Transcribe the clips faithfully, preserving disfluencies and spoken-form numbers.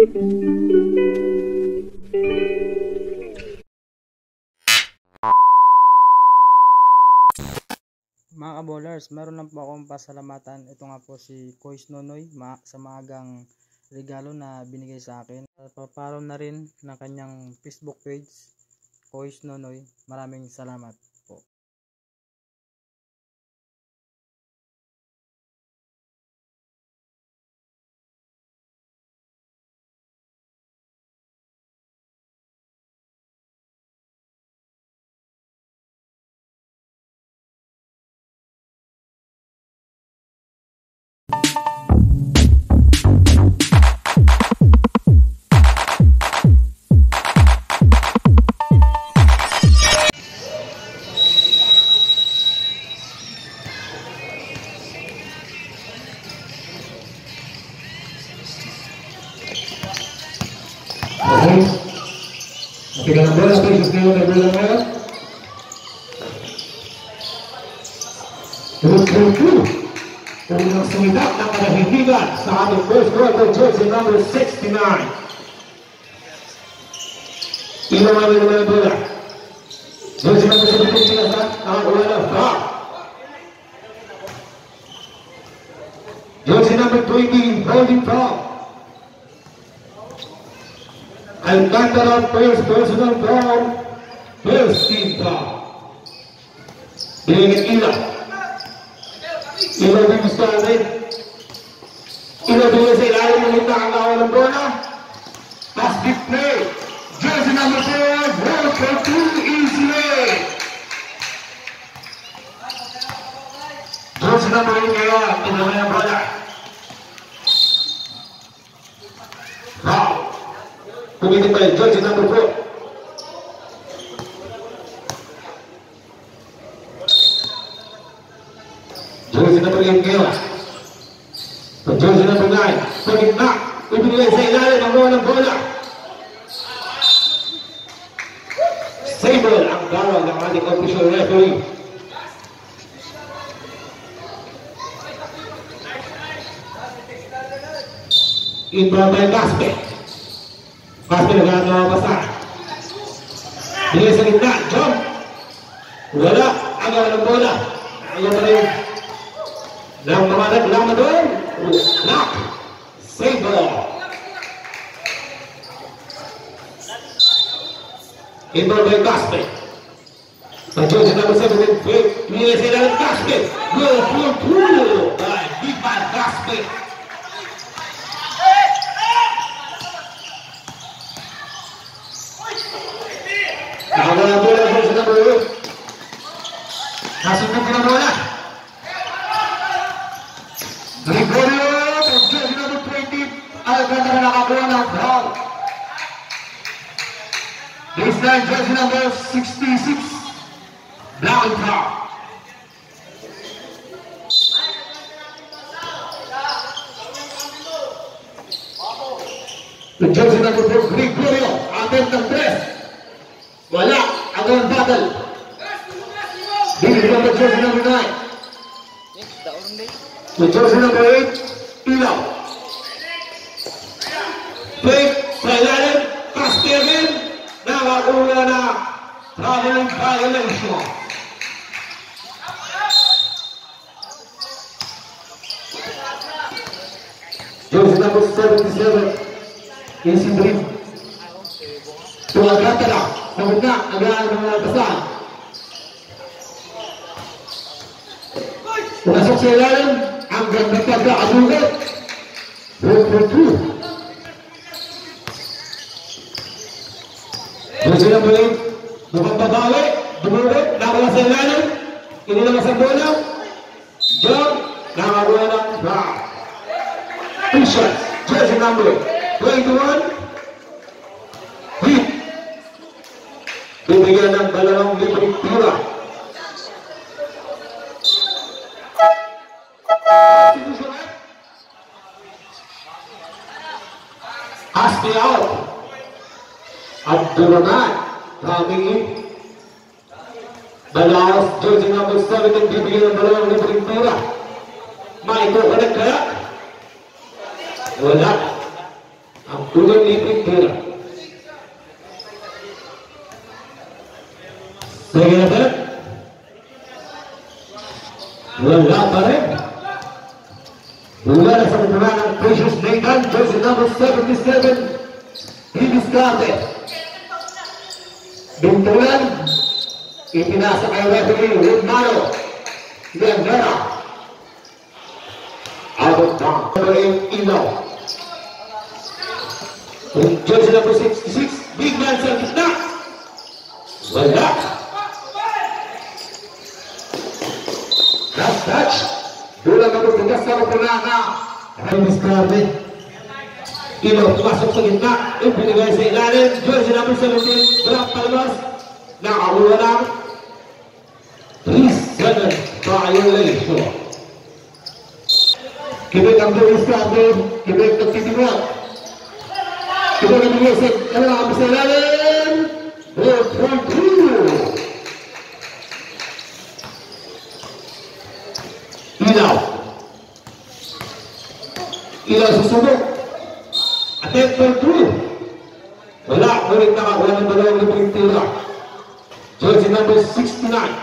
Mga ka-bowlers, meron lang po akong pasalamatan. Ito nga po si Kois Nonoy ma sa maagang regalo na binigay sa akin. Paparo na rin ng kanyang Facebook page, Kois Nonoy. Maraming salamat po. Tiga enam belas, Yesus Dewa dan Bela Merah. Terus berikut untuk semenjak yang ada hitungan saat itu first quarter jersey number sixty-nine. Ilo Mami Bela Bola. Jersey number seventeen saat tahun dua ribu empat. Jersey number twenty holding top. Alcantara first personal foul, first team foul. Binigyan Ila. Ila din gusto natin. Ila din sa ilalim ng hita ang awal ng bola. Pass big play. Jersey number four, ball for two easily. Jersey number eight ngayon, pinamay ang bola. Foul. Kumitin by jersey number four. Jersey number eight ngayon. Jersey number nine. Pagitna. Ibinigay sa ilalim ang mga ng bola. Sable ang gawal ng ating official referee. Inbound by Gaspe. Pasti nagano ang basa. Bigay sa gitna, jump. Wala, agaw ng bola. Ayaw pa rin. Lang mamanag, lang na doon. Lock. Save ball. Inbound by Gaspe. Pag-jersey number seventeen, bigay sa ilalim Gaspe. Goal for two by Vivan Gaspe. Nakagawa na bola sa number eight. Nasunod na bola. Gregorio, jersey number twenty. Alcantara nakakuha ng foul. Baseline jersey number sixty-six. Black and foul. The jersey number four, Gregorio. Attempt ng press. Wala, agawan battle. This number jersey number nine. The jersey number eight, Ilaw. Play, sa ilalim, Caspi again. Nakakuha na traveling violation. Jersey number seventy-seven, Easy Dream. Tuwagata na. Namun na, agaan ng mga basahan. Pasok sa ilalim, ang ganda pagkakadugat. Road for two. Jersey number eight, mukhang babawi, dumulot, nakawala sa ilalim, inilamas ang bola, jump, nakakuha ng foul. Two shots, jersey number twenty-one, hit. Bibigyan ng dalawang libreng tira. Aspi out. Abdurrahman coming in. Balaos, jersey number seven, ang bibigyan ng dalawang libreng tira. May kukulit kaya? Wala. Ang Unang libreng tira. Sige na ba? Wala pa rin. Wala na sa kutunan ng Precious Nathan, jersey number seventy-seven, Hibiscate. Bintulan, ipinasa kay referee Romano Leandera. Out of bounds. Number eight, Ilaw. Jersey number sixty-six, big man sa gitna. Wala. Last touch. Bola na bertugas sa kutunan na Hibiscate. Ilaw, pumasok sa gitna. Ipinigay sa ilalim. Jersey number seventeen, Black Palmas. Nakahula lang. three seven violation. Kibig ang Hibiscate. Kibig nagtitiwag. Kibig ang Hibiscate. Ano lang ang sa ilalim? four point two. Ilaw. Ilaw susubok. Attempt for two. Wala. Ngunit nakakuha ng dalawang libreng tira. Jersey number sixty-nine.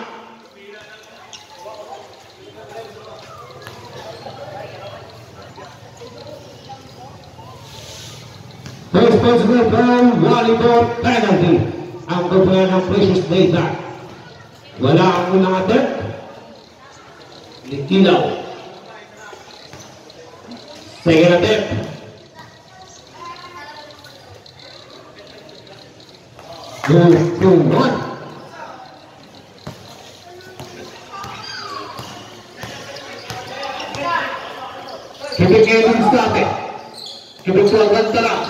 Responsible for volleyball penalty. Ang kutunan ng Precious Nathan. Wala ang unang attempt. Ilaw. Second attempt. Two, two, one. Kibig kayo ng Hibiscate. Kibig ko ang ganda lang.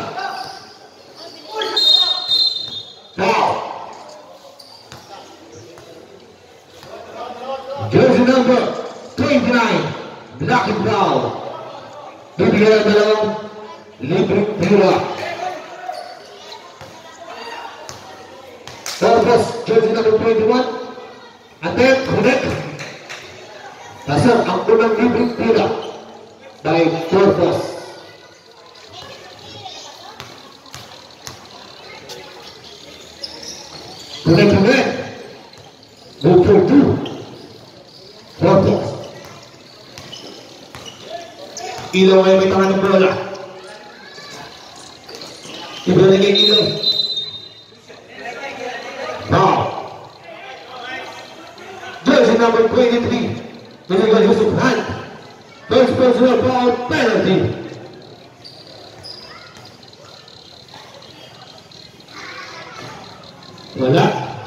Foul. Jersey number twenty-nine, Black and Brown. Bibigyan ang dalawang libreng tira. Tapos, jersey number twenty-one, attempt, connect. Nasar ang unang libreng tira by Corpus. Connect, connect. Move for two. Corpus. Ilaw ay may tangan ng bola. Ibigay Ilaw. Now, jersey number twenty-three, Miguel Yusuf Hunt. First personal foul penalty. Wala.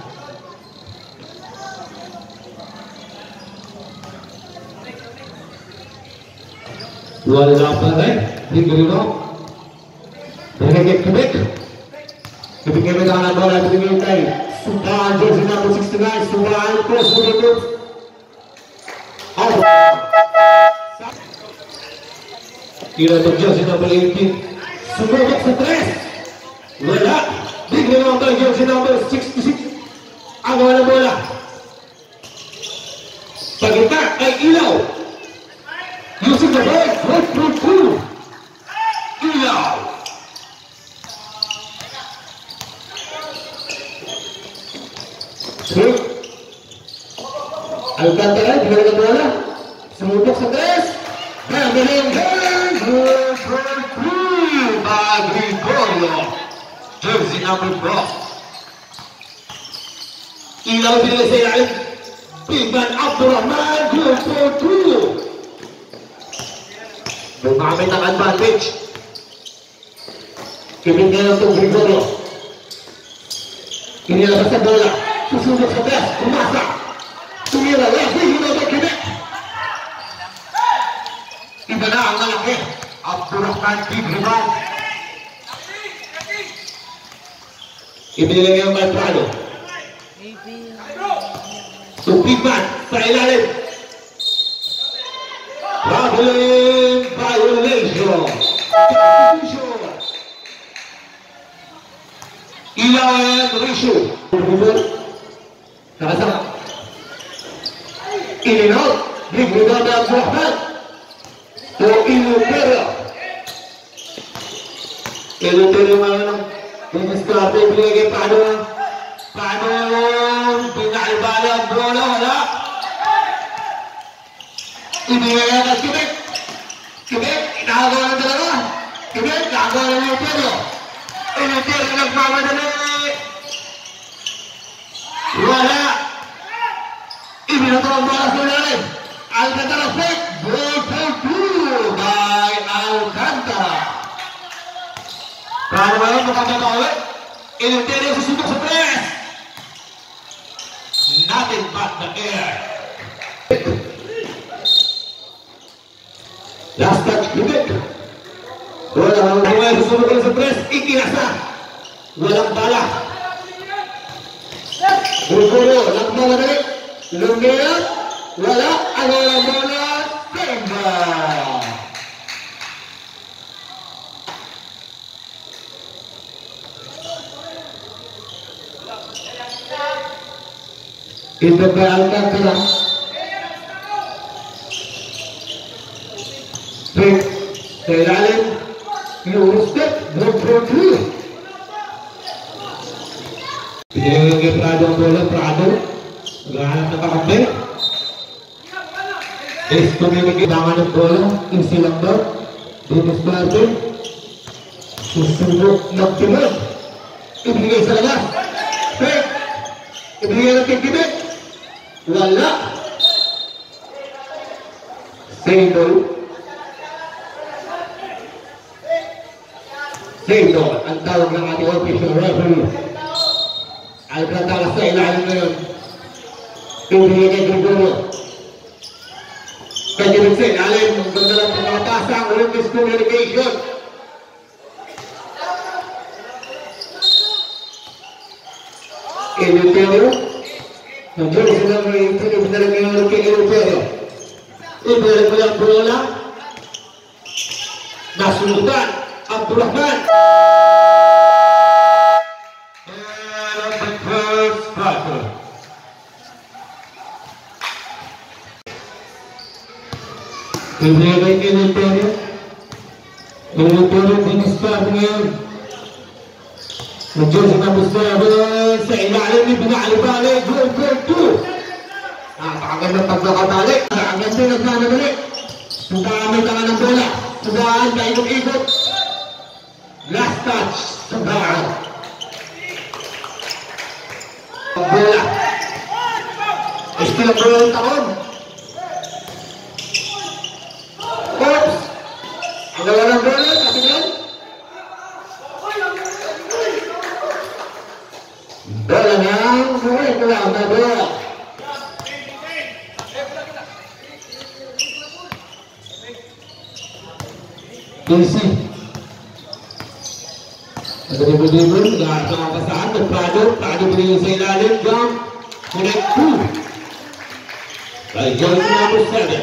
Wala pa rin. Hindi ko Binigay Quebec. Quebec ay may tangan ng bola. Binigay kay Subahan, jersey number sixty-nine. Subahan, cross for the group. Out. Tira ng jersey number eighteen. Sumubok sa tres. Wala. Binigay naman kay jersey number sixty-six. Agawa ng bola. Pagkita ay Ilaw. Using the ball, one point two. Ilaw. Sweet. Alcantara, bigyan ng bola. Sumubok sa tres. Magaling game. one point three by Gregorio. Jersey number four. Ilaw binigay sa ilalim. Big man Abdurrahman, two point two. Gumamit ang advantage. Kibig na lang itong Gregorio. Inilabas sa bola. Susubok sa tres. Kumasa. Tumira. Lagi hinabay Quebec. Iba na ang malaki. Abdurrahman Big Rival. Ibinigay ang Malprado. So Big Man sa ilalim. Traveling violation. Ilaw and Rishu. Nakasama. In and out. Big Rival na Abdurrahman. To Ilupera. Ilutin yung mga ng Diniscarte, binigay paano paano pinakibali ang bola, wala. Ibigay yan at Quebec. Quebec, nakagawa ng dalawa. Quebec, nakagawa ng Ilutin. Ilutin, nagmamadali. Wala. Ibinato ang bola sa ilalim. Alcantara fake. Goal for two by Alcantara. Paano ba yun? Mukhang makawi. Ilutin yung susubok sa press. Nothing but the air. Last touch, Quebec. Walang mga susubok sa press. Ikinasa. Walang bala. Guguro, nagmamadali. Lumea, wala, ano ang bola, Pemba. Ito ba ang Alcantara? Pick, sa ilalim, yung step, good for two. Pinagay kay Prado ang bola, Prado. Naghahanap na kakampi. Is tumimigay tangan ng bola. Easy lang daw. Dennis Martin. Susubok ng timon. Ibigay sa labas. Fake. Ibigay ng tigibit. Wala. Sado. Sado. Ang tawag ng ating official referee. Alcantara sa ilalim ngayon. Ibigay kay Gregorio. Kaya rin sa ilalim, ang ganda lang pangapasa ang Olympic Communication. Eleuterio. Nandiyan sila mga ito, ibinalik ngayon kay Eleuterio. Ibinalik mo yung bola. Nasunutan ang Abdurrahman. Ibigay kay Eleuterio. Eleuterio, Diniscarte ngayon. Nandiyan sa tapos na sa ilalim ni Binalibali. Goal for two. Napakagandang pagkakatali. Ang ganda nagsanadali. Sugaan may tangan ng bola. Sugaan, paikot-ikot. Last touch. Sugaan. Bola. Still ang bola ng taon. Oops! Ang gawa ng bola, kasi yan. Bola ng sulit lang na bola. Casey. Nagdibol-dibol, lahat ng kapasaan, nagprado, prado mo rin sa ilalim, jump, connect two. By John number seven.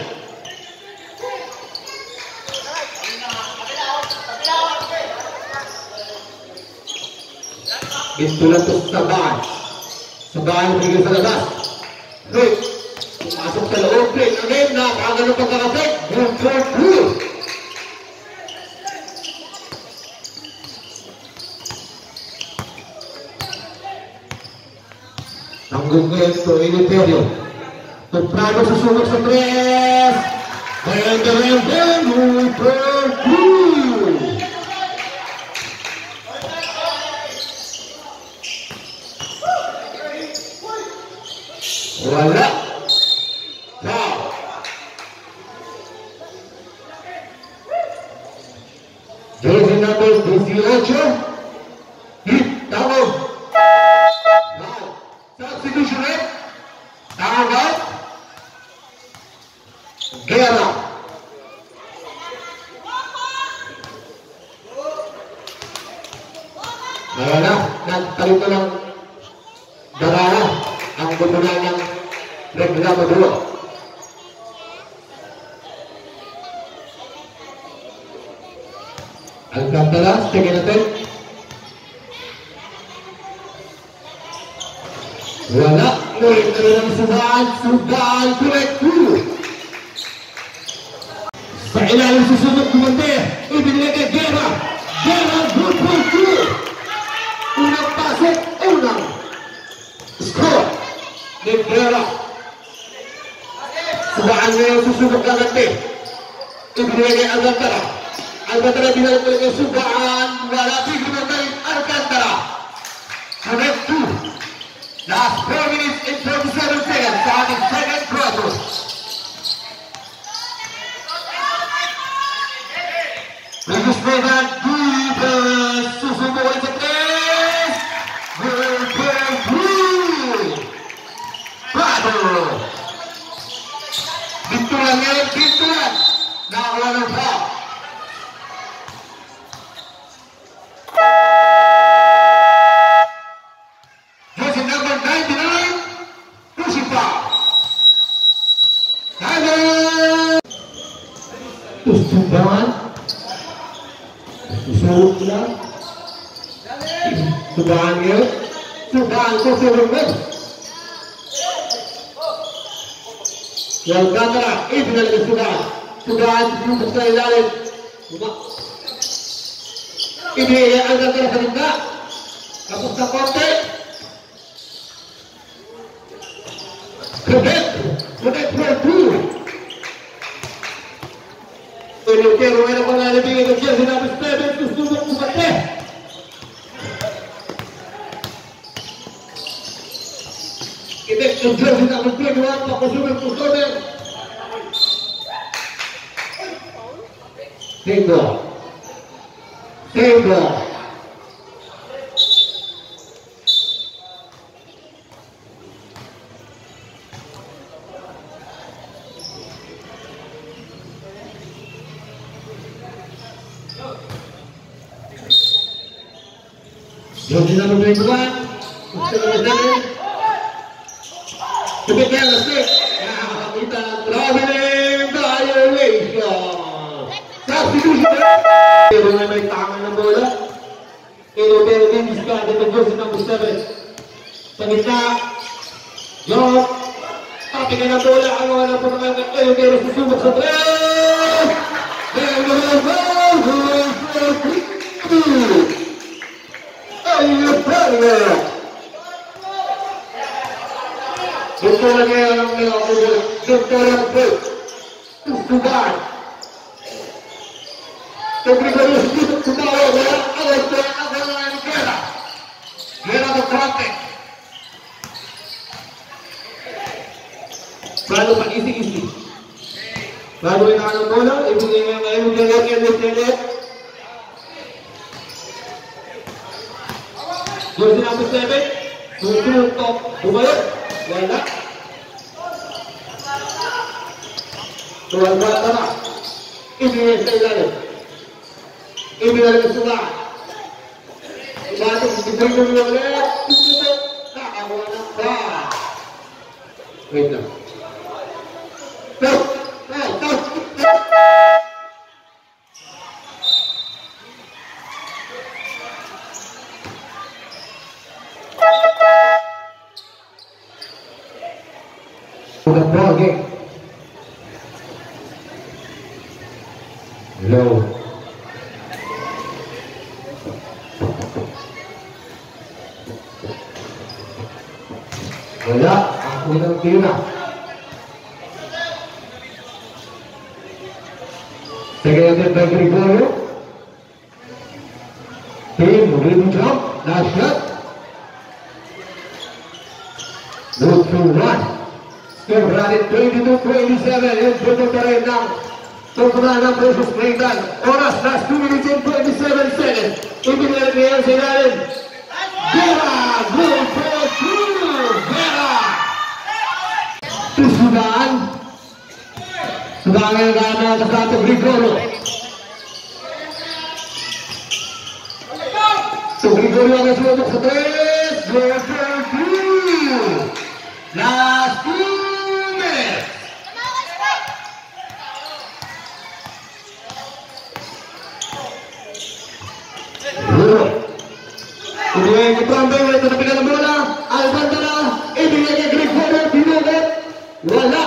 Ito lang ito sa tabahan. Sabahan bigay sa labas. Wait. Pumasok sa loob. Wait. Again, napakagano pagkakasik. One, four, two. Tanggung ngayon ito. Eleuterio. Tuprado susunod sa press. Kaya the Rebel. One, four, two. Wala. Foul. Jersey number eighteen. Hit. Tawag. Foul. Substitution rate. Tawag. Guerra. Wala. Nagtalito ng darala. Ang bumulan ng reklamo dulu. Alcantara, tingin natin. Wala. Ulit na rin ang sugaan. Sugaan, correct two. Sa ilalim susunod kumante. Ibinigay kay Guerra. Guerra, good point two. Unang pasok, unang score. Negrera. Sugaan niya yung susubok ng ante. Ibigay kay Alcantara. Alcantara binalik ulit yung sugaan. Wala tigil kay Alcantara. Connect two. Last four minutes and thirty-seven seconds sa ating second quarter. Bagus Medan defense. Susubok ulit sa tres. Goal for three. Bravo. Pintuan ngayon, pintuan. Nakakuha ng foul. Jersey number ninety-nine, pushing foul. Tyler! Tustuban. Tusulog lang. Tubahan ngayon. Tubahan ko sa rumah. Yang Alcantara, ibinalik ang sugaan. Sugaan, lumabas sa ilalim. Ibinalik ang Alcantara sa gitna. Tapos na konti. Connect. Connect for two. Pinutero ngayon ang pangalibigay ng Jersey number seven. Susubok kumate. Connect ng Jersey number twenty-one. Pakusubok kusoner. Single. Single. Jersey number twenty-one. Kusoner. Demikian resik. Nakakakita ng traveling violation. Substitution. Pero na may tangan ng bola. Pero pero din diskarte ng Jersey number seven. Sa gitna. Yok. Tapi ka ng bola. Ang wala po naman ng pero pero susubok sa tres. Pero naman goal. Ayun pa. Betul lagi yang melakukan sekarang pun sudah. Tapi kalau sudah ada ada ada yang kira, kira berkata. Baru pak isi isi. Baru yang ada bola, ibu yang ibu yang yang yang Jersey number seven, tujuh top dua. Wala. Tuan Alcantara. Ibinigay sa ilalim. Ibinigay sa sugaan. Ibatong ibigay mo ulit. Tututok. Nakakuha ng foul. Wait lang. Stop! Stop! Stop! Udah ball game. Low. Wala ang unang tira. Second by Gregorio. Team rim jump. Last shot. Good to one. Skor berada twenty-two twenty-seven yang berputar enam kemenangan versus Medan. Oras last two minutes and twenty-seven seconds. Ibinigay niya sa ilalim. Vera, goal for two. Vera. Susugaan. Sugaan yang gana sa satu Gregorio. So Gregorio ang sumubok sa tres. Goal for two. Last two. Ibigay kay Brambay, wala tatapikan ng bola. Alcantara, ibigay kay Gregorio, binugat. Wala.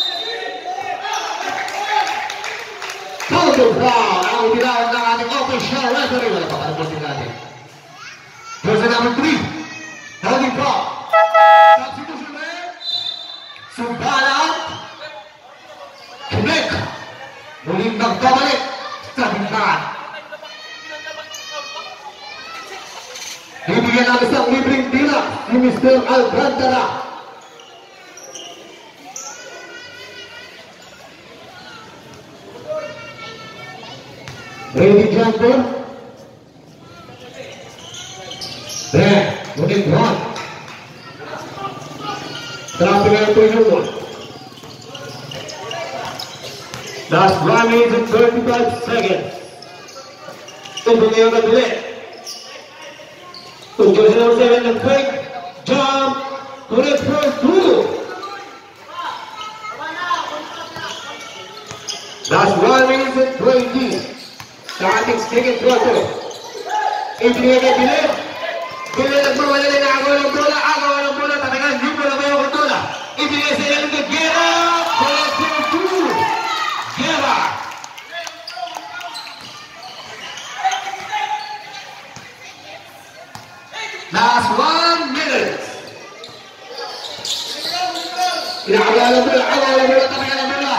Counter foul ang tinawag ng ating official. official referee. Wala pa panapusin natin. Jersey number three. Holding call. Substitution red. Subalat. Connect. Muling nagbabalik sa bintang. Bibigyan ng isang libreng tira si Mister Alcantara. Ready jumper. There, moving one. Dropping out to you one. Last one minute and thirty-five seconds. Tuloy ang nabili. Tuloy sa number seven ng quick jump. Tuloy first two. Last one minute and twenty. Sa ating second quarter. Ibigay kay Billy. Billy nagmawala na agaw ng bola. Agaw ng bola. Talagang hindi mo na may ako bola. Ibigay sa ilang ng Guerra. Collect for two. Guerra. Last one minute. Inagaw ng bola. Agaw ng bola. Talagang ng bola.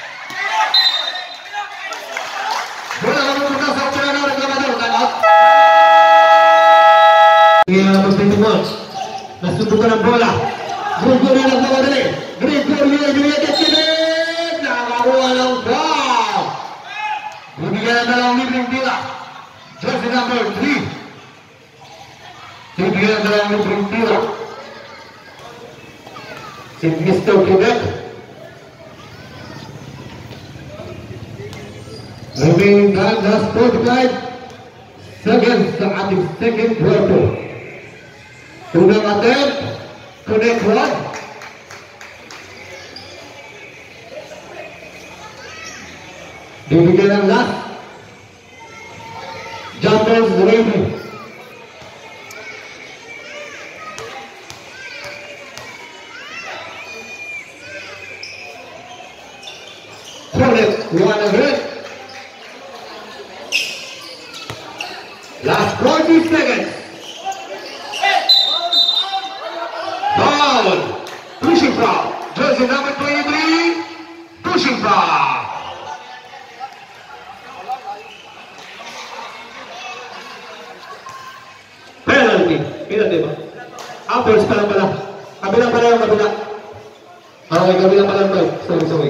Bola na muna sa opera na naglamador. Tagot. Ngayon na pagpintumon. Nasubukan ang bola. Gregorio na naglamadali. Gregorio Juliet Etienne. Nakakuha ng foul. Bibigyan ng dalawang libreng tira. Jersey number three. Bibigyan ng dalawang libreng tira. Si Mister Quebec. Remaining time, last forty-five seconds sa ating second quarter. Unang attempt, connect one. Bibigyan ng last. Jumpers ready. Connect one again. Last forty seconds. Foul. Pushing foul. Jersey number twenty-three. Pushing foul. Penalty. Penalty ba? Uppers pa lang pala. Kabila pala yung kabila. Okay, kabila pala yung sorry, sorry.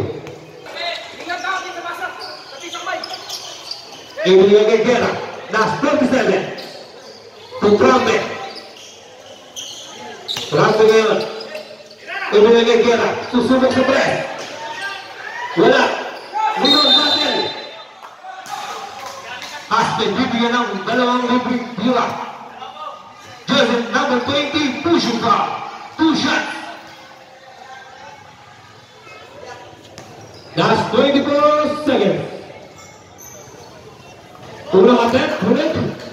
Ibigay kay Guerra. Last twenty-seven. To Trumpet. Trumpet ngayon. Ibigay kay Guerra. Susubok sa press. Wala. Leon Battle. Aspen bibigyan ng dalawang libreng tira. Jersey number twenty. Pushing foul. Two shots. Last twenty-four seconds. Unang attempt, ulit.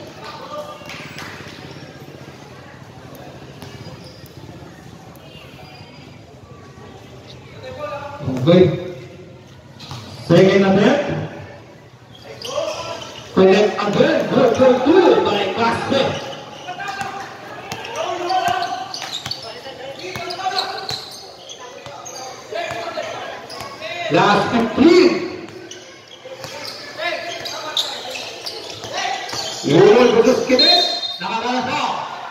Okay. Second attempt. Connect again. Good for two by Casper. Last fifteen. Yun, putus kibit. Nakakalasaw.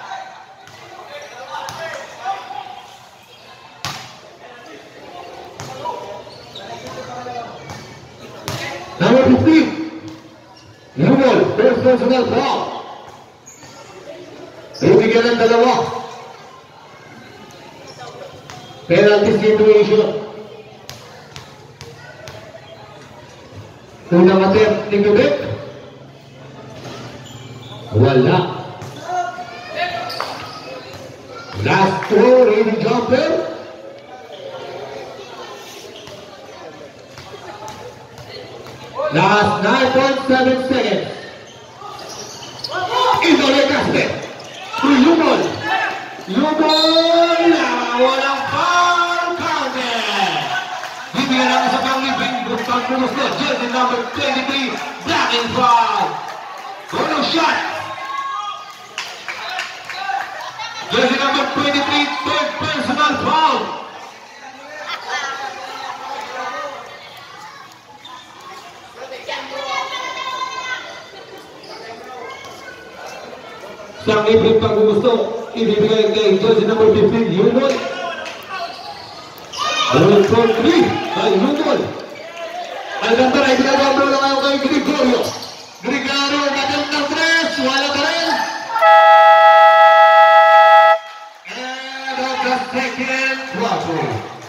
Number fifteen. Lumol, first personal foul. Bibigyan ng dalawa. Penalty situation. Unang attempt ni Quebec. Wala. Last throw, ready jumper. Last nine point seven seconds. Isolate Casper. To Lumol. Lumol. Walang foul counted. Bibigyan ng isang libreng bukang pumuslo. Jersey number twenty-three. Black and foul. shot. Jersey number twenty-three, third personal foul. Sang libreng paggugusto ibibigay kay jersey number fifteen, Yungol. Roll for three kay Yungol. Alcantara ay pinagawa mo lang ngayon kay Gregorio. Gregorio, natin ng tres, wala pa rin. And on the second quarter.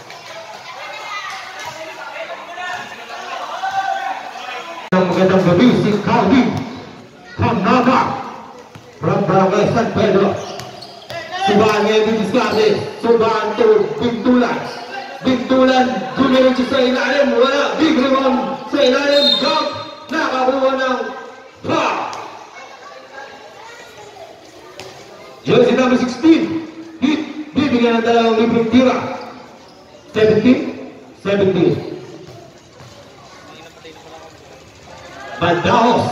Ang magandang gabi si Calvin Panama from Barangay San Pedro. Subahan ngayon din diskarte. Subahan to Bintulan. Bintulan, dumiretso sa ilalim. Wala. Big rebound sa ilalim. Jump. Nakakuha ng foul. Jersey number sixteen. Hit. Bibigyan ng dalawang libreng tira. seventeen. seventeen. Bandaos.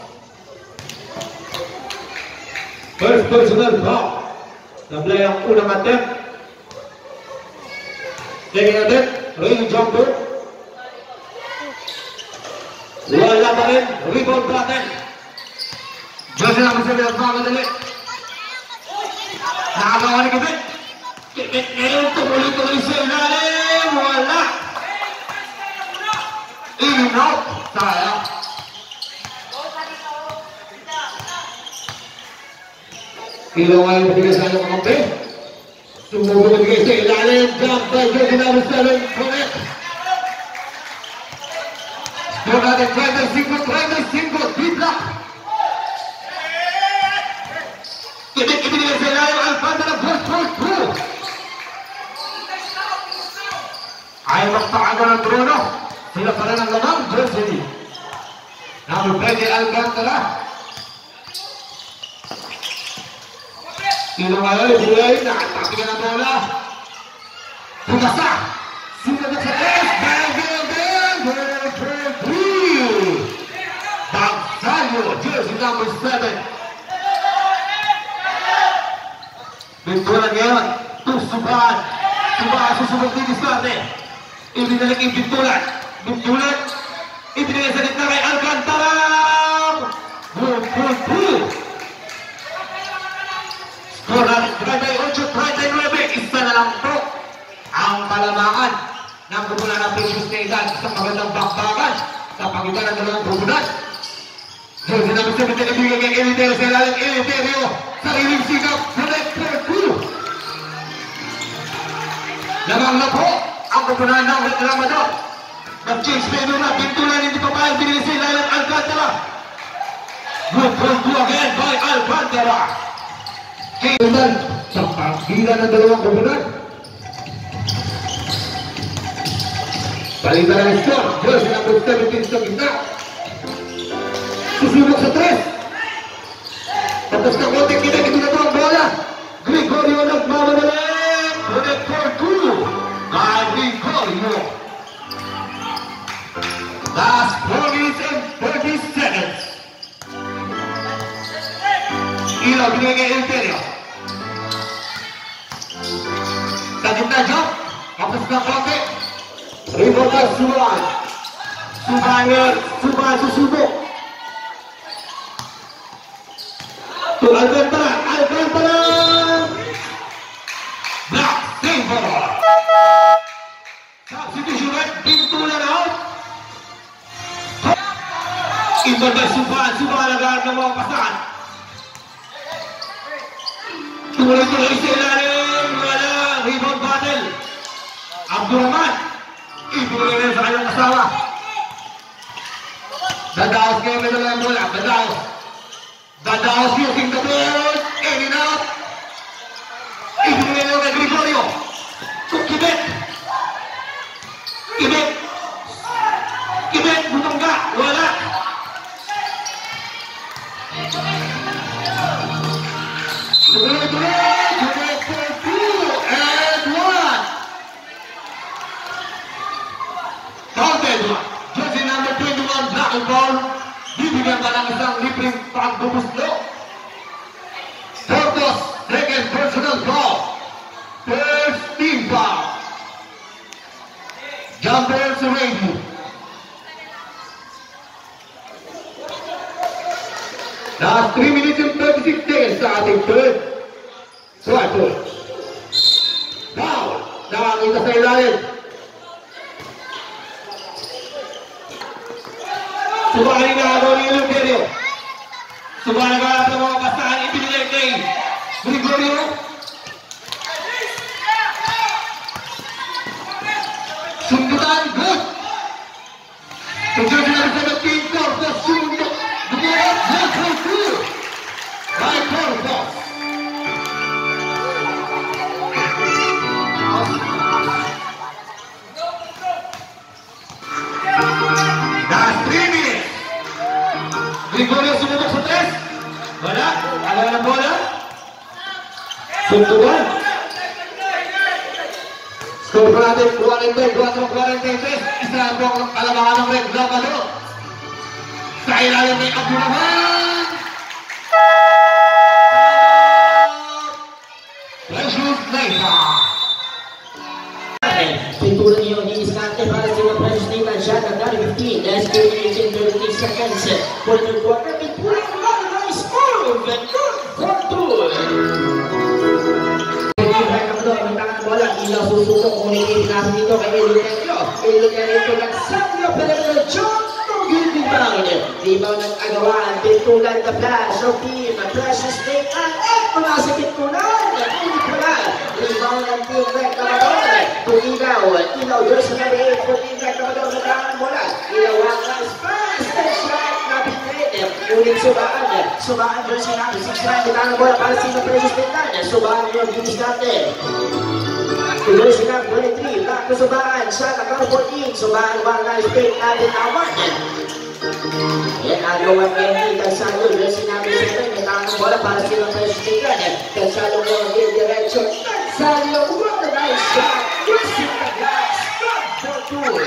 First personal foul. Nablay ang unang attempt. Second attempt, rain jumper. Wala pa rin, rebound button. Jersey naman sa bilang pamadali. Nakagawa ni Kibit. Kibit ngayon, tumuloy-tuloy sa ilalim. Wala. In-out. Sayang. Ilaw ay matigay sa inyong kampi. Sumubo matigay sa ilalim. Jump by Jersey number seven. Connect. Score natin. Try by single. Try by single. Deep block. Ibig ibigay sa ilalim. Alcantara goes for two. Ayaw magpakago ng trono. Sila pa rin ang lamang. Jersey. Number twenty Alcantara. Sino ngayon, ibigay, nakatapigan ang bola. Pumasa. Sino na sa S. Bang, bang, bang. Bang, bang, three. Bagsalyo, jersey number seven. Bintulan ngayon. Tusubahan. Subahan, susubok din diskarte. Ibinalik yung bintulan. Bintulan. Ibinalik sa gitna kay Alcantara. Good, good, good. Kurang thirty-eight, thirty-nine, isa na lang po ang kalamangan ng kupunan ng Precious na edad sa magandang bakbakan sa pagitan ng dalawang kupunan. Jersey number seventeen, ibigay kay Eliterio sa ilalim. Eliterio, sariling sigap, connect for two. Lamang na po ang kupunan ng Lamador. Nag-change menu na, bintulan, hindi pa pa binili sa ilalim Alcantara. Good for two again by Alcantara. Kailan sa pagitan ng dalawang kupunan. Palitan ang score. Jersey number seventeen sa gitna. Susubok sa tres. Tapos na konting kita, ito na ito ang bola. Gregorio nagmamadali. Connect for two. Kay Gregorio. Last four minutes and thirty seconds. Ilaw, binigay kay Eliterio. Sa gitna jump. Kapos ng konti. Rebound na Suban. Suban ngayon. Suban susubok. To Alcantara. Alcantara. Block. Saver. Substitution right. Bintulan out. Iba by Suban. Suban agad ng mga pasahan. Tuloy-tuloy sa ilalim. Wala. Rebound battle. Abdurrahman. Ibigay na sa kanyang asawa. Dadaos kayo may dalang bola. Dadaos. Dadaos using the ball. In and out. Ibigay na kay Gregorio. To Kibet. Kibet. Kibet. Bumangga. Wala. Tuloy-tuloy. Kibet for two and one. Counted. Jersey number twenty-one, black and gold. Bibigyan ka ng isang libreng pagbubuslo. Tortos, second personal foul. First team foul. Jumpers ready. Last three minutes and thirty-six seconds sa ating third quarter. Foul. Nakakita sa ilalim. Subahin na ako ni Gregorio. Subahin na ako ng mga basahan ibinigay kay Gregorio. Sundutan, good. Sundutan na seventeen, Corpus, sundutan. Bumulot, good, good, good. By Corpus. Last three minutes. Gregorio sumubok sa tres. Wala. Wala na bola. Sundutan. Score po natin, forty-five, forty-five, isa po ang kalamangan ng Red Lavado. Sa ilalim ni Abdurrahman. Precious Neta. Pinturan niyo ni Iskante para sa mga Precious Neta. Shot at fifteen. Last game minutes and thirty seconds. For the quarter, pinturan mo na score. Good for two. Bola, ilaw susukok kung hindi pinasa dito kay Eluterio. Eluterio nagsabi pero John Togil rebound. Rebound ang agawaan, pintulan na flash of team. Precious Neta at mamasakit ko na. Hindi pala. Rebound ang team Red Camador. Kung ilaw, ilaw jersey number eight for team Red Camador sa tangan bola. Ilaw ang last pass. Shot na pinrede. Ulit subaan. Subaan jersey number six nine. Tangan bola para sa Precious Neta. Subaan yung ginis natin. Jersey number twenty-three, back to Subaan, shot at number fourteen, Subaan, one nice pick, natin awan. Yan, agawan Kenny, Cansado, jersey number seven, may tangang bola para silang Precious Neta. Cansado mo ang direction, Cansado, what a nice shot, using the glass, good for two.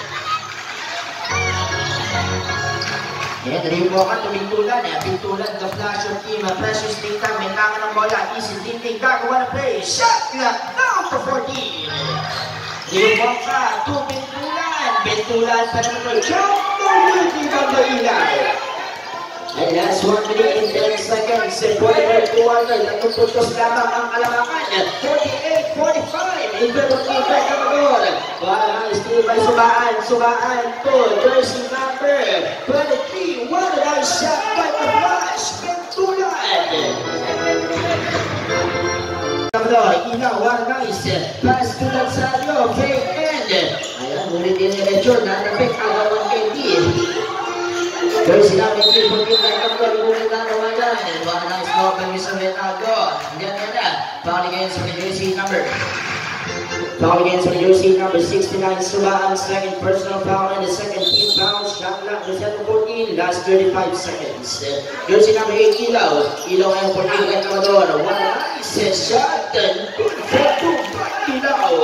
Yan, ribukan, tumintulan, pintulan, the flash of team, Precious Neta, may tangang ng bola, easy tinting, gagawa na play, shot clock, down to fourteen. Ribukan, two pintulan, pintulan pa naman ko, jump, hindi ba ba ilay? And last one minute and ten seconds, quarter to one, nagpupuntos lamang ang alamangan, forty-eight forty-five, Inverno Team Red Camador, para ang steal by Subaan, Subaan to jersey number twenty-three, what a nice shot by the flash, pintulan. Camador, ilaw, what a nice pass to Lanzario, fake end. Ayan, ulit din ni Lechon, nanapik, agawan kay D. Jersey number three, for team Red Camador, ibulit na naman yan. What a nice block by Mister Renato. Yan yan na, foul against the jersey number. Foul against the jersey number sixty-nine, Subaan, second personal foul and the second team foul. Shot clock is at fourteen, last thirty-five seconds. Jersey number eight, Ilaw. Ilaw ngayon for team Red Camador. What a nice shot and good for two by Ilaw.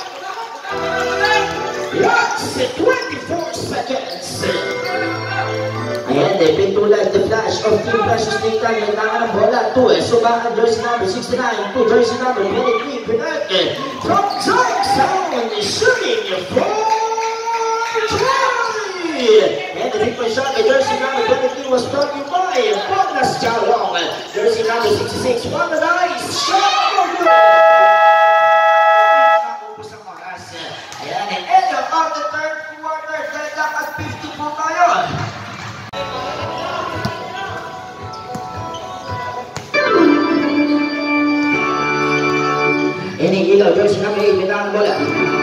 Last twenty-four seconds. Ayan, eh, pintulan, the flash of Team Precious Neta, may tangan ng bola, two, Subaan, jersey number sixty-nine, two, jersey number twenty-three, Pinag, from Drag Sound, shooting for three! And the three-point shot by jersey number twenty-three was brought to you by Bonus Chalong, jersey number sixty-six, one nice shot for good! Ayan, and end of the third quarter, dahil at fifty po tayo. Ini Ilaw, jersey number eight, binang bola.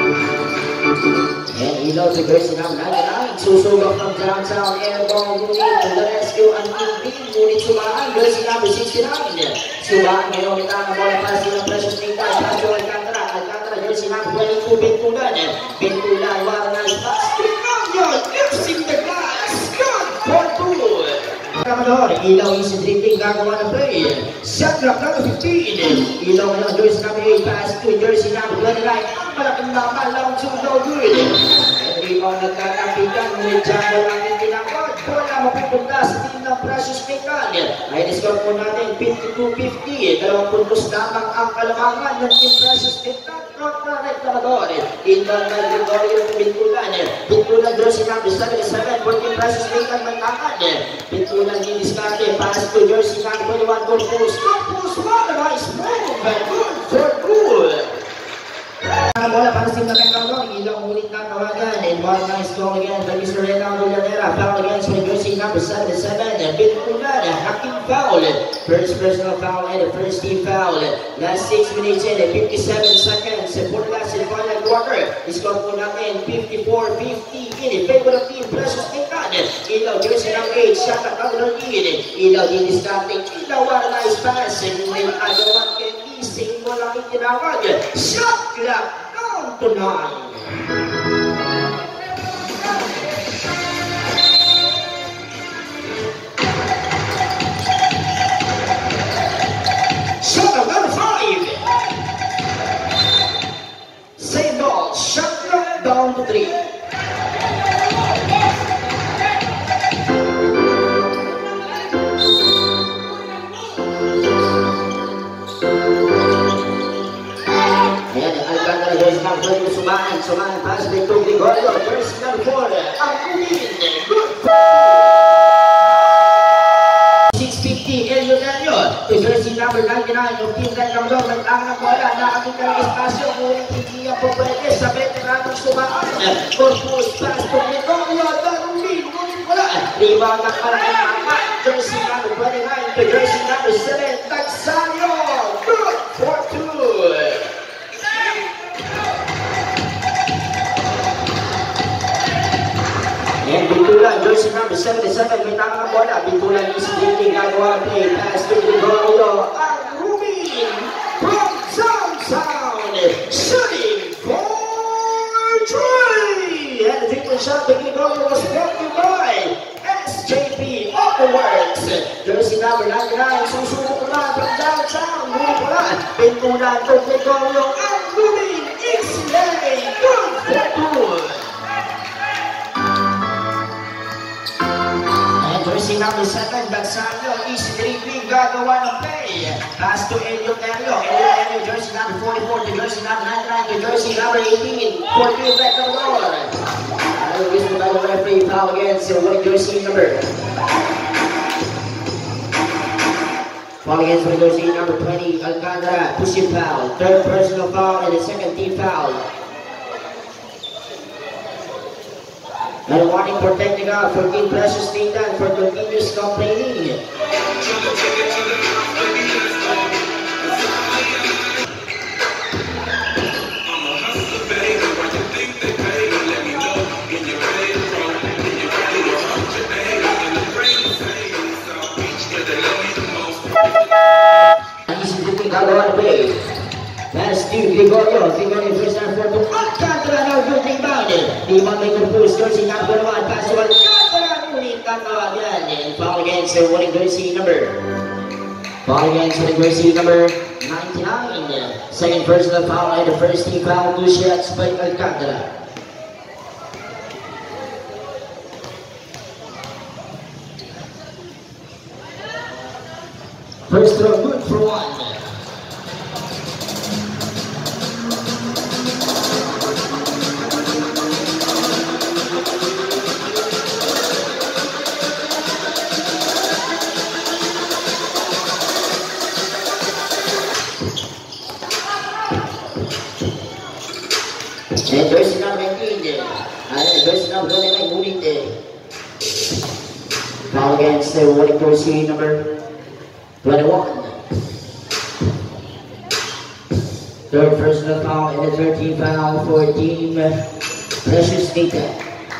And Ilaw to jersey number ninety-nine, susugap from downtown, airball unit to the rescue, and team unit Subaan, jersey number sixty-nine. Subaan, ngayon binang bola para silang Precious Neta, Paso Alcantara, Alcantara, jersey number twenty-two, Bintulan. Bintulan, Warnay, pass, Pinagyo, using the glass, good for two. Camador, Ilaw is drifting, gagawa ng play. Shot clock number fifteen. Ilaw ngayon, jersey number eight, pass to jersey number twenty-nine. Malaking laban, long to no good. And rebound nagkakapitan, with Jumbo ang tinakot. bola mapupunta sa team ng Precious Pinkan. Ay discount po natin fifty-two fifty. Dalawang puntos lamang ang kalamangan ng team Precious Pinkan kontra Reclamador. Inbound na Gregorio ng Bintulan. Bintulan jersey number seventy-seven for team Precious Pinkan Mantangan. Bintulan din diskarte. Pass to jersey number twenty-one Corpus. Corpus, what a nice move! Good for good! Ang bola para sa team ng Reclamador. Ilang ulit na tawagan. And one nice goal again by Mister Reynaldo Villanera. Foul against with jersey number seventy-seven. Bintulan, hacking foul. First personal foul and the first team foul. Last six minutes and fifty-seven seconds for the last and final quarter. Score po natin fifty-four fifty in favor of team Precious Pinkan. Ilaw jersey number eight. Shot at counter lead. Ilaw din discarding. Ilaw, what a nice pass. And then agawan kay Ising mo lang itinawag. Shot clock down to nine. Shot number five. Same ball. Shot clock down to three. Pwede sumahan, sumahan, pass by to Gregorio, first number four, ang umin, good six fifty, Elio Delio, to jersey number ninety-nine, yung team Reclamador, magtangan ng bola, nakakita ng espasyo, ngunit hindi yan po pwede sa veteranong sumahan, Corpus, pass to Gregorio, Darulin, ngunit wala, rebound ng Paranaman, jersey number twenty-nine, to jersey number seven, Tagsayo, good for two. And Bintulan, jersey number seventy-seven, may tama ng bola. Bintulan is leading, gagawa play, pass to Gregorio. Ang Ruben from Sound, shooting for three. And the triple shot by Gregorio was brought to by S J P Autoworks. Jersey number ninety-nine, susubok na from downtown. Muli pala, Bintulan to Gregorio. Ang Ruben is laying good for two. Jersey number seven, Bagsanyo, easy dribbling, gagawa ng play. Pass to Elio Delio. Elio Delio, jersey number forty-four, to jersey number ninety-nine, to jersey number eighteen, for team Reclamador. Ano gusto na ng referee, foul against with jersey number. Foul against with jersey number twenty, Alcantara, pushing foul. Third personal foul and the second team foul. And warning for technical for Team Precious Pinkan for continuous complaining. Easy dribbling, gagawa ng play. Pass to Gregorio. Gregorio first time for two. Alcantara now good rebound. Rebound by Corpus. Jersey number one. Pass to Alcantara. Ngunit tatawagan. And foul against the winning jersey number. Foul against the jersey number ninety-nine. Second personal foul and the first team foul. Two shots by Alcantara. First throw good for one. And jersey number nineteen, and jersey number twenty-nine, ngunit foul against the winning jersey number twenty-one. Third personal foul and the third team foul for team Precious Pinkan.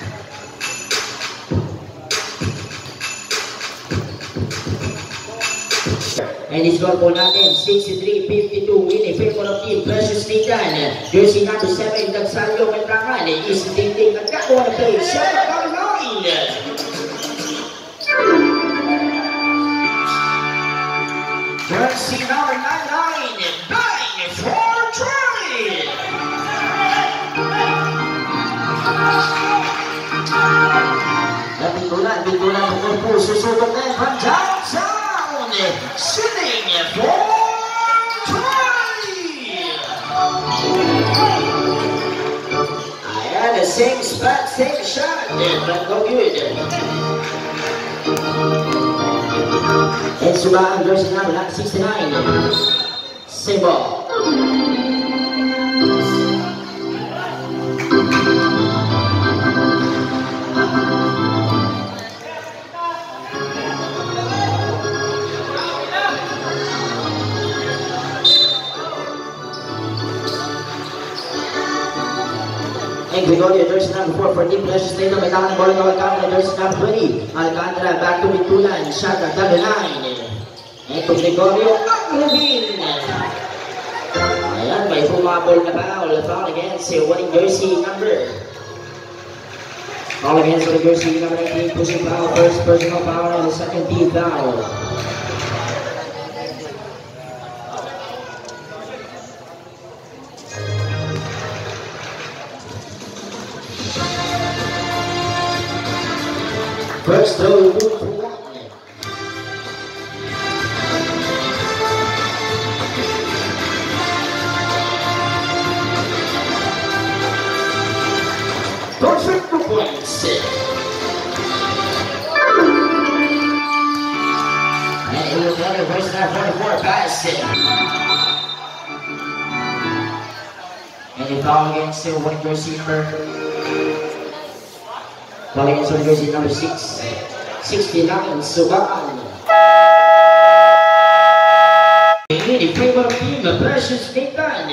And the score po natin, sixty-three fifty-two in favor of team Precious Pinkan. Jersey number seven, Tagsayo Mantangan, is leading at gagawa ng play. Shot number nine. Jersey number ninety-nine, bang for three. At bitulan, bitulan ng Corpus, susubok na from downtown, shooting for three! Ayan, the same spot, same shot, but no good. And Subahan, jersey number sixty-nine, same ball. And Gregorio, jersey number four for Team Precious Stadium. May tangan ng bola ng Alcantara, jersey number twenty. Alcantara back to Bitulan, shot at number nine. And to Gregorio, Rubin. Ayan, may fumabol na foul. Foul against si winning jersey number. Foul against the jersey number nineteen, pushing foul, first personal foul, and the second team foul. First throw, good for one. Perfect for points. And he was another first half forty-four pass. And he foul against the winning jersey number. Foul against winning jersey number six. sixty-nine, Subahan. In favor of Team Precious Nathan.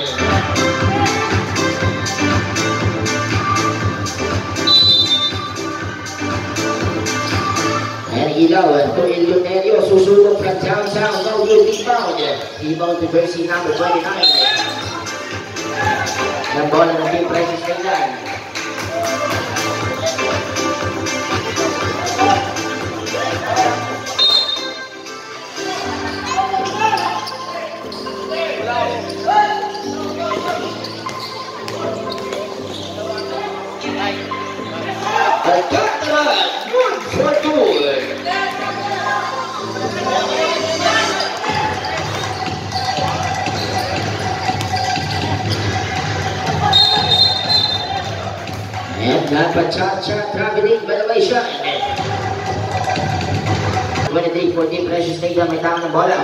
And Ilaw to Ilionerio, susubok from downtown, no good rebound. Rebound to jersey number twenty-nine. Ang bola ng Team Precious Nathan. Alcantara, good for two. And napacha-cha traveling violation. twenty-three for Team Precious Stadium, may tama ng bola.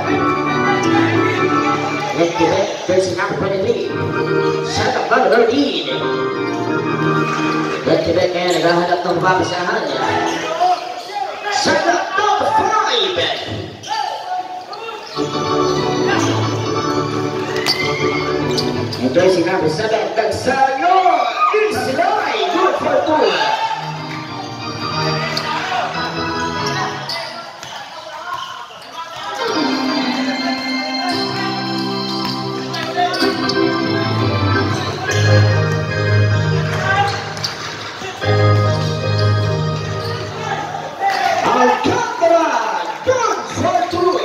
Let's give it, jersey number twenty-three. Shot up by thirteen. Let's give it, kaya naghahanap ng papasahan. Shot up number five. And jersey number seven, Tagsayo. Islay, good for two. Alcantara, good for two.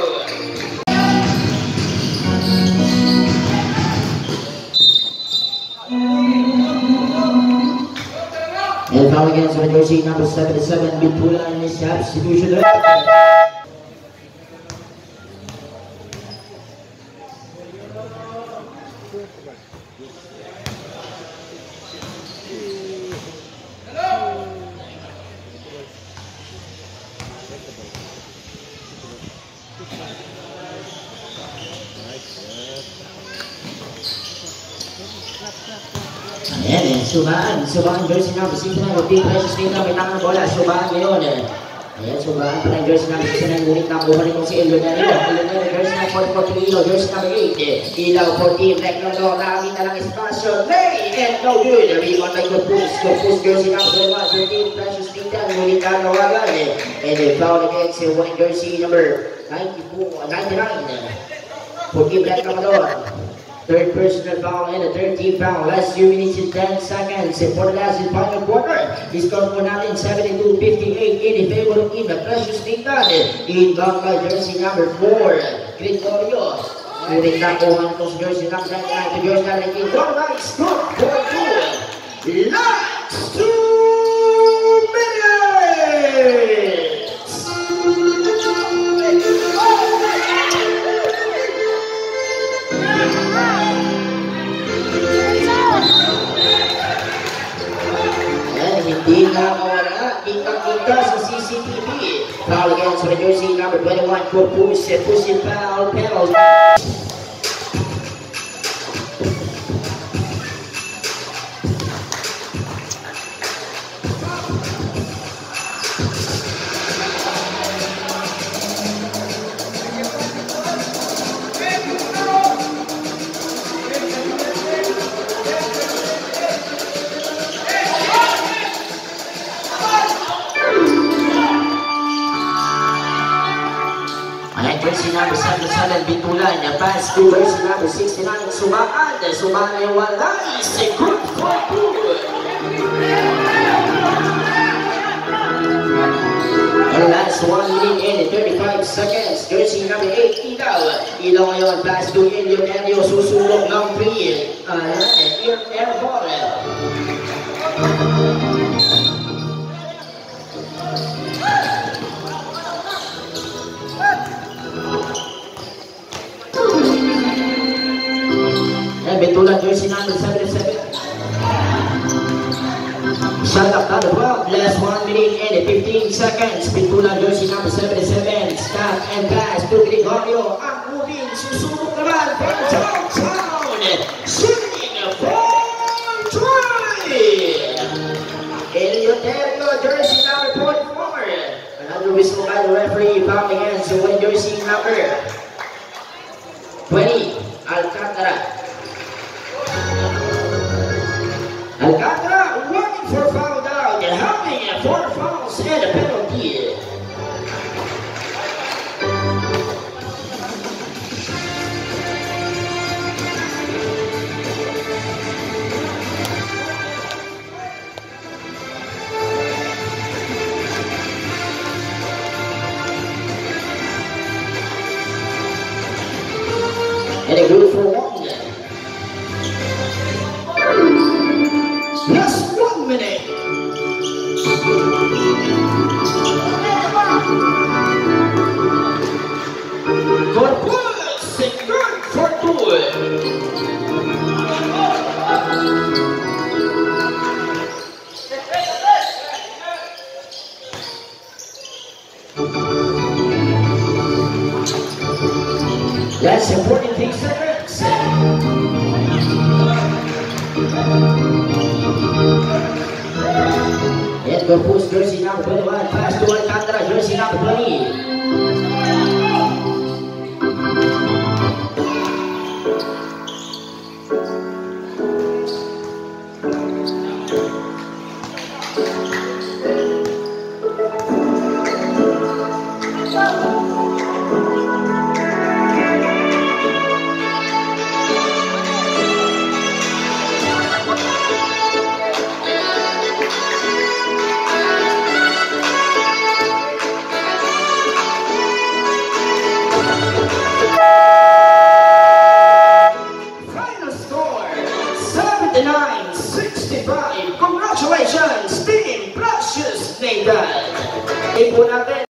And foul against the jersey number seventy-seven, Bitulan is substitution. Ayan, Subahan, Subahan jersey number sixty-nine, Team Precious Nathan, may tama ng bola, Subahan ngayon. Ayan, Subahan pa ng jersey number sixty-nine, ngunit nakuha nito si Ilionerio. Ilionerio, jersey number forty-four, Ilo, jersey number eight. Ilaw for Team Reclano, nakakita ng espasyo, lay, and no good. Rebound by Corpus, Corpus jersey number twenty-one, for Team Precious Nathan, ngunit nakawagan. And they foul against the winning jersey number ninety-nine, for Team Reclano. Third personal foul and a third team foul. Last few minutes and ten seconds for the last and final quarter. The score po natin seventy-two fifty-eight in favor of Team Precious Nathan. Inbound by jersey number four, Gregorio. Ngunit nakuha nito sa jersey number ninety-nine to jersey number nineteen. One nice good for two. Last two minutes. And hindi na mawala, kita-kita sa C C T V. Foul against the jersey number twenty-one for push, push and foul, penalty. Jersey number seventy-seven, Bintulan, pass to jersey number sixty-nine, Sumaan, Sumaan ay walay, second for two. The last one minute and thirty-five seconds, jersey number eight, Ilaw. Ilaw ngayon, pass to Elio, susulong ng three, air, air ball. Bintulan jersey number seventy-seven. Shot up to the twelve. Last one minute and fifteen seconds. Bintulan jersey number seventy-seven. Stop and pass to Gregorio. Ang moving. Susunod naman. Downtown. Shooting for three. Eleuterio jersey number forty-four. Another whistle by the referee. Foul against the jersey number twenty. Alcantara. Alcantara running for foul down, having four fouls and a penalty. And a good for one. Just one minute. Corpus, second for two. That's important things seconds. And Corpus jersey number twenty-one, pass to Alcantara jersey number twenty. seventy-nine sixty-five. Congratulations, Team Precious Nathan. Ipo natin.